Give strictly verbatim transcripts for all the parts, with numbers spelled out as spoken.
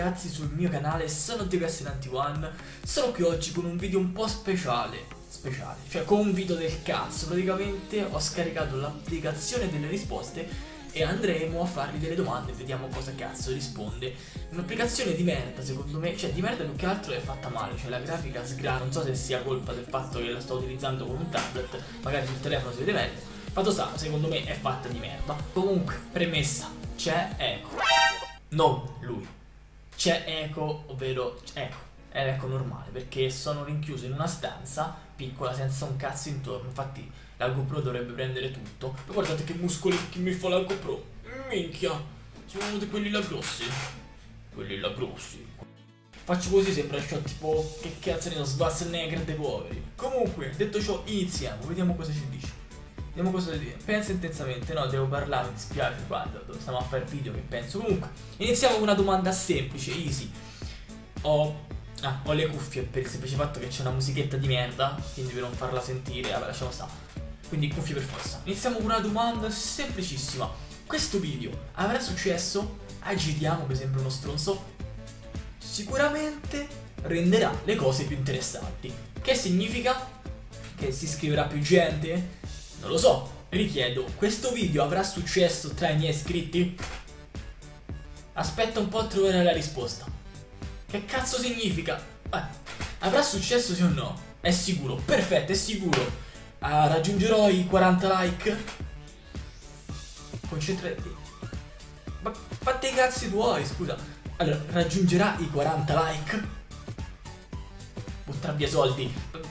ragazzi sul mio canale, sono TheGassinantiOne. Sono qui oggi con un video un po' speciale Speciale, cioè con un video del cazzo. Praticamente ho scaricato l'applicazione delle risposte e andremo a fargli delle domande e vediamo cosa cazzo risponde. Un'applicazione di merda secondo me, cioè di merda più che altro è fatta male. Cioè la grafica sgrana, non so se sia colpa del fatto che la sto utilizzando con un tablet, magari sul telefono si vede meglio. Fatto sta, secondo me è fatta di merda. Comunque, premessa, c'è Eco. Non lui. C'è Eco, ovvero Eco. È l'Eco normale, perché sono rinchiuso in una stanza piccola senza un cazzo intorno. Infatti la GoPro dovrebbe prendere tutto. Ma guardate che muscoli che mi fa la GoPro. Minchia, sono di quelli là grossi. Quelli là grossi. Faccio così, sembra ciò tipo, che cazzo ne so, Schwarzenegger dei poveri. Comunque, detto ciò, iniziamo, vediamo cosa ci dice. Vediamo cosa dire. Pensa intensamente. No, devo parlare, mi dispiace, guarda, stiamo a fare video che penso. Comunque, iniziamo con una domanda semplice, easy. Ho... Ah, ho le cuffie per il semplice fatto che c'è una musichetta di merda, quindi per non farla sentire, vabbè, lasciamo stare. Quindi cuffie per forza. Iniziamo con una domanda semplicissima. Questo video avrà successo? Agitiamo, per esempio, uno stronzo? Sicuramente renderà le cose più interessanti. Che significa? Che si iscriverà più gente? Non lo so, richiedo. Questo video avrà successo tra i miei iscritti? Aspetta un po' a trovare la risposta. Che cazzo significa? Eh, avrà successo sì o no? È sicuro, perfetto, è sicuro. uh, Raggiungerò i quaranta like. Concentrati. Ma fatti i cazzi tuoi, scusa. Allora, raggiungerà i quaranta like. Butterà via soldi.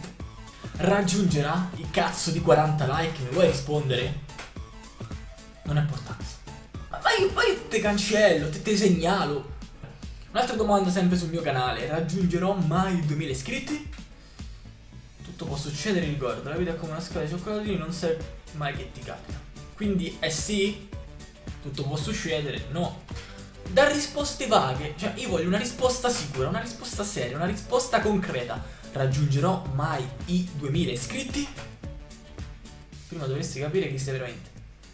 Raggiungerà i cazzo di quaranta like. Mi vuoi rispondere? Non è importante. Ma, ma, io, ma io te cancello, te, te segnalo. Un'altra domanda sempre sul mio canale. Raggiungerò mai i duemila iscritti? Tutto può succedere, ricordo. La vita è come una scatola di cioccolatini, non sai mai che ti capita. Quindi è sì. Tutto può succedere, no. Da risposte vaghe, cioè io voglio una risposta sicura, una risposta seria, una risposta concreta. Raggiungerò mai i duemila iscritti? Prima dovresti capire chi sei veramente.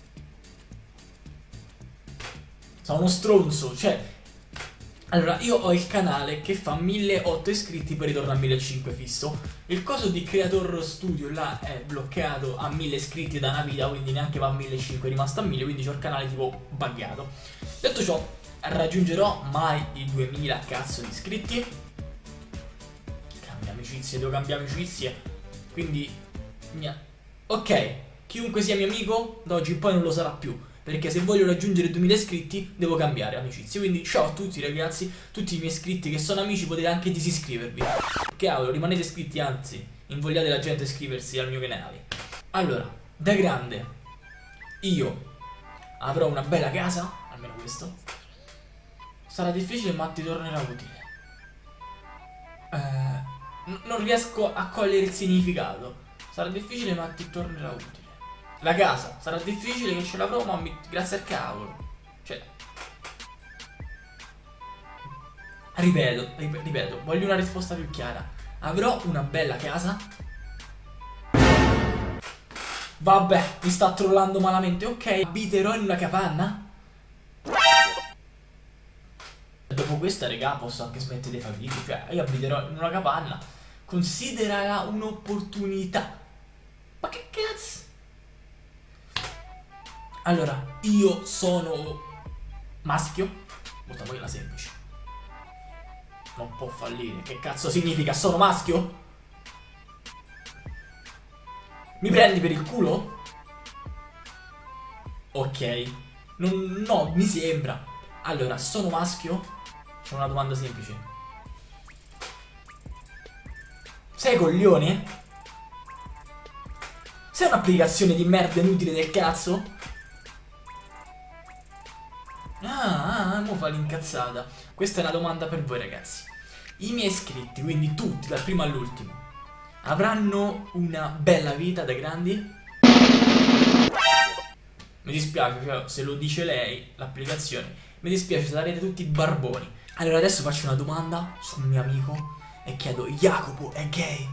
Sono uno stronzo, cioè. Allora, io ho il canale che fa milleottocento iscritti, poi ritorna a millecinquecento fisso. Il coso di Creator Studio là è bloccato a mille iscritti da una vita, quindi neanche va a millecinquecento, è rimasto a mille, quindi c'ho il canale tipo buggato. Detto ciò, raggiungerò mai i duemila cazzo di iscritti? Cambia amicizie, devo cambiare amicizie. Quindi, mia... ok, chiunque sia mio amico, da oggi in poi non lo sarà più. Perché se voglio raggiungere duemila iscritti devo cambiare amicizie. Quindi ciao a tutti ragazzi, tutti i miei iscritti che sono amici, potete anche disiscrivervi. Che cavolo, rimanete iscritti, anzi invogliate la gente a iscriversi al mio canale. Allora, da grande io avrò una bella casa, almeno questo. Sarà difficile ma ti tornerà utile. eh, Non riesco a cogliere il significato. Sarà difficile ma ti tornerà utile. La casa, sarà difficile che ce l'avrò, ma mi... grazie al cavolo. Cioè, ripeto, rip ripeto, voglio una risposta più chiara. Avrò una bella casa? Vabbè, mi sta trollando malamente. Ok, abiterò in una capanna? Dopo questa, regà, posso anche smettere di fare video. Cioè, io abiterò in una capanna. Considerala un'opportunità. Ma che cazzo? Allora, io sono maschio? Butta poi la semplice. Non può fallire. Che cazzo significa? Sono maschio? Mi prendi per il culo? Ok. Non, no, mi sembra. Allora, sono maschio? C'è una domanda semplice. Sei coglione? Sei un'applicazione di merda inutile del cazzo? Ah, ah, mo fa l'incazzata. Questa è una domanda per voi ragazzi. I miei iscritti, quindi tutti, dal primo all'ultimo, avranno una bella vita da grandi? Mi dispiace, cioè, se lo dice lei, l'applicazione. Mi dispiace, sarete tutti barboni. Allora adesso faccio una domanda sul mio amico e chiedo: Jacopo è gay?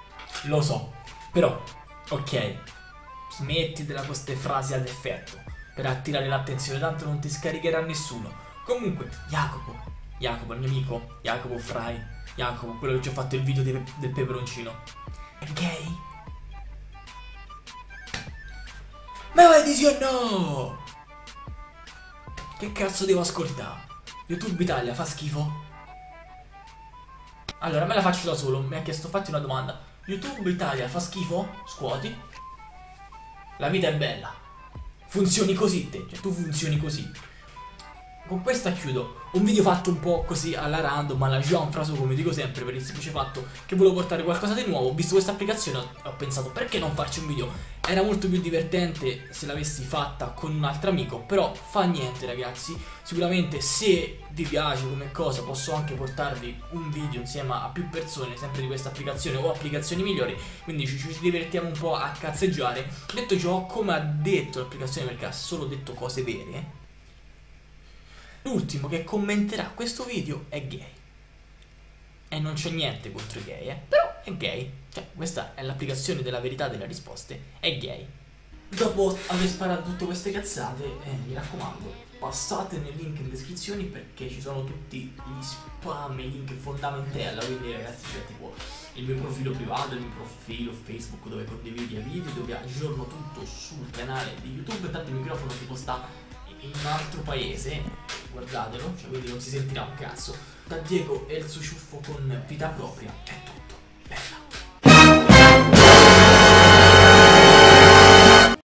Lo so, però, ok, smettitela con queste frasi ad effetto. per attirare l'attenzione, tanto non ti scaricherà nessuno. Comunque, Jacopo, Jacopo, il mio amico, Jacopo Fry, Jacopo, quello che ci ha fatto il video de del peperoncino, è gay? Ma vai di sì o no? Che cazzo devo ascoltare? YouTube Italia fa schifo? Allora, me la faccio da solo, mi ha chiesto fatti una domanda. YouTube Italia fa schifo? Scuoti. La vita è bella. Funzioni così te, cioè tu funzioni così. Con questa chiudo. Un video fatto un po' così alla random, alla Jean Fraso, come dico sempre, per il semplice fatto che volevo portare qualcosa di nuovo. Ho visto questa applicazione e ho pensato perché non farci un video. Era molto più divertente se l'avessi fatta con un altro amico, però fa niente ragazzi. Sicuramente se vi piace come cosa posso anche portarvi un video insieme a più persone sempre di questa applicazione o applicazioni migliori, quindi ci, ci divertiamo un po' a cazzeggiare. Detto ciò, come ha detto l'applicazione, perché ha solo detto cose vere, l'ultimo che commenterà questo video è gay. E non c'è niente contro i gay, eh? Però è gay. Cioè, questa è l'applicazione della verità delle risposte. È gay. Dopo aver sparato tutte queste cazzate, eh, mi raccomando, passate nel link in descrizione perché ci sono tutti gli spam, i link fondamentali. Quindi ragazzi c'è tipo il mio profilo privato, il mio profilo Facebook dove condivido i video, dove aggiorno tutto sul canale di YouTube. Tanto il microfono tipo sta in un altro paese, guardatelo, cioè quindi non si sentirà un cazzo. Da Diego e il suo ciuffo con vita propria è tutto.